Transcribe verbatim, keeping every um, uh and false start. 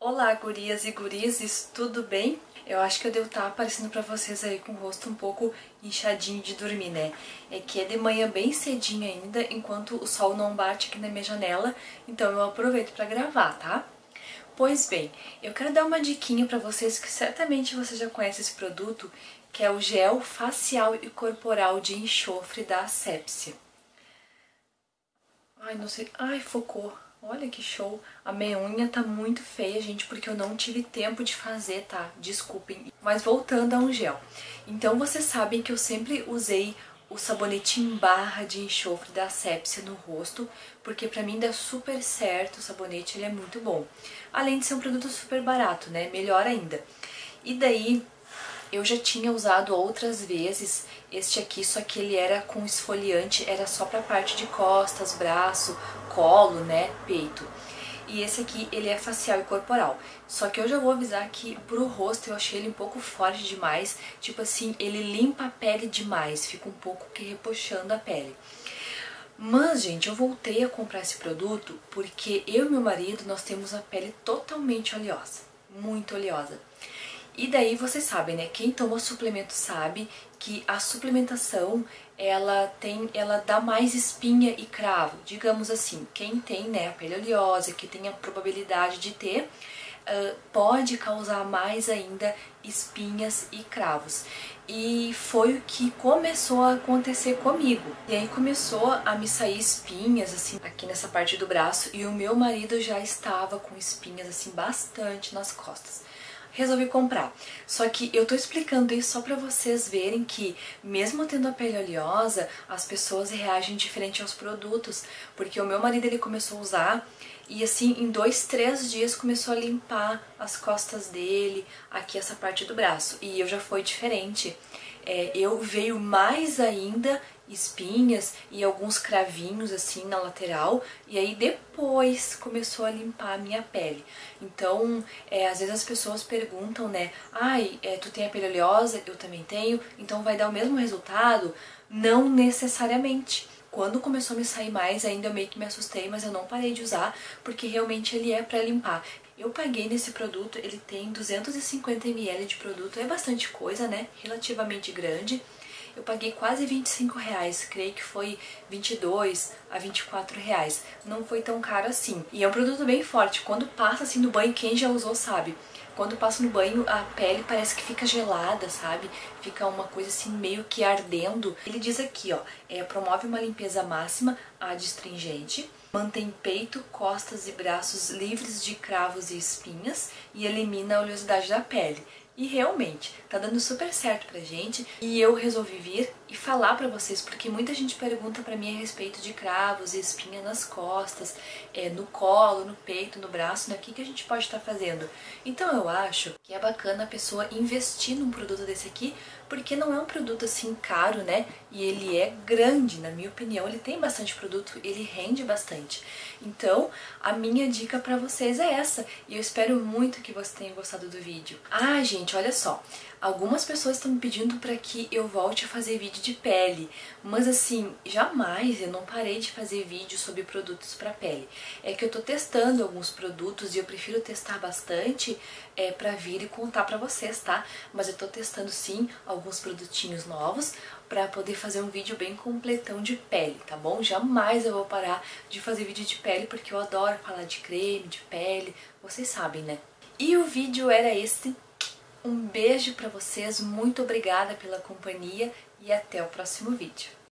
Olá, gurias e gurizes, tudo bem? Eu acho que eu devo estar aparecendo pra vocês aí com o rosto um pouco inchadinho de dormir, né? É que é de manhã bem cedinho ainda, enquanto o sol não bate aqui na minha janela, então eu aproveito pra gravar, tá? Pois bem, eu quero dar uma diquinha pra vocês que certamente vocês já conhecem esse produto, que é o gel facial e corporal de enxofre da Asepxia. Ai, não sei. Ai, focou. Olha que show. A minha unha tá muito feia, gente, porque eu não tive tempo de fazer, tá? Desculpem. Mas voltando ao gel. Então, vocês sabem que eu sempre usei o sabonete em barra de enxofre da Asepxia no rosto, porque pra mim dá super certo o sabonete, ele é muito bom. Além de ser um produto super barato, né? Melhor ainda. E daí, eu já tinha usado outras vezes este aqui, só que ele era com esfoliante, era só pra parte de costas, braço, colo, né, peito. E esse aqui, ele é facial e corporal. Só que eu já vou avisar que pro rosto eu achei ele um pouco forte demais. Tipo assim, ele limpa a pele demais, fica um pouco que repuxando a pele. Mas, gente, eu voltei a comprar esse produto porque eu e meu marido, nós temos a pele totalmente oleosa. Muito oleosa. E daí vocês sabem, né? Quem toma suplemento sabe que a suplementação ela tem, ela dá mais espinha e cravo. Digamos assim, quem tem, né, a pele oleosa, que tem a probabilidade de ter, uh, pode causar mais ainda espinhas e cravos. E foi o que começou a acontecer comigo. E aí começou a me sair espinhas, assim, aqui nessa parte do braço, e o meu marido já estava com espinhas, assim, bastante nas costas. Resolvi comprar. Só que eu tô explicando isso só pra vocês verem que, mesmo tendo a pele oleosa, as pessoas reagem diferente aos produtos. Porque o meu marido, ele começou a usar e assim, em dois, três dias começou a limpar as costas dele, aqui essa parte do braço. E eu já foi diferente. É, eu veio mais ainda espinhas e alguns cravinhos assim na lateral, e aí depois começou a limpar a minha pele. Então, é, às vezes as pessoas perguntam, né, ai, é, tu tem a pele oleosa? Eu também tenho, então vai dar o mesmo resultado? Não necessariamente. Quando começou a me sair mais, ainda eu meio que me assustei, mas eu não parei de usar, porque realmente ele é pra limpar. Eu paguei nesse produto, ele tem duzentos e cinquenta mililitros de produto, é bastante coisa, né? Relativamente grande. Eu paguei quase vinte e cinco reais, creio que foi vinte e dois a vinte e quatro reais. Não foi tão caro assim. E é um produto bem forte, quando passa assim no banho, quem já usou sabe. Quando passa no banho, a pele parece que fica gelada, sabe? Fica uma coisa assim meio que ardendo. Ele diz aqui, ó, é, promove uma limpeza máxima adstringente, mantém peito, costas e braços livres de cravos e espinhas e elimina a oleosidade da pele. E realmente, tá dando super certo pra gente, e eu resolvi vir e falar pra vocês, porque muita gente pergunta pra mim a respeito de cravos e espinha nas costas, é, no colo, no peito, no braço, né? O que, que a gente pode estar fazendo? Então eu acho que é bacana a pessoa investir num produto desse aqui, porque não é um produto assim caro, né? E ele é grande, na minha opinião, ele tem bastante produto, ele rende bastante. Então, a minha dica pra vocês é essa, e eu espero muito que vocês tenham gostado do vídeo. Ah, gente, olha só, algumas pessoas estão me pedindo para que eu volte a fazer vídeo de pele, mas assim, jamais eu não parei de fazer vídeo sobre produtos para pele. É que eu tô testando alguns produtos e eu prefiro testar bastante é, para vir e contar para vocês, tá? Mas eu tô testando sim alguns produtinhos novos para poder fazer um vídeo bem completão de pele, tá bom? Jamais eu vou parar de fazer vídeo de pele porque eu adoro falar de creme, de pele, vocês sabem, né? E o vídeo era esse. Um beijo pra vocês, muito obrigada pela companhia e até o próximo vídeo.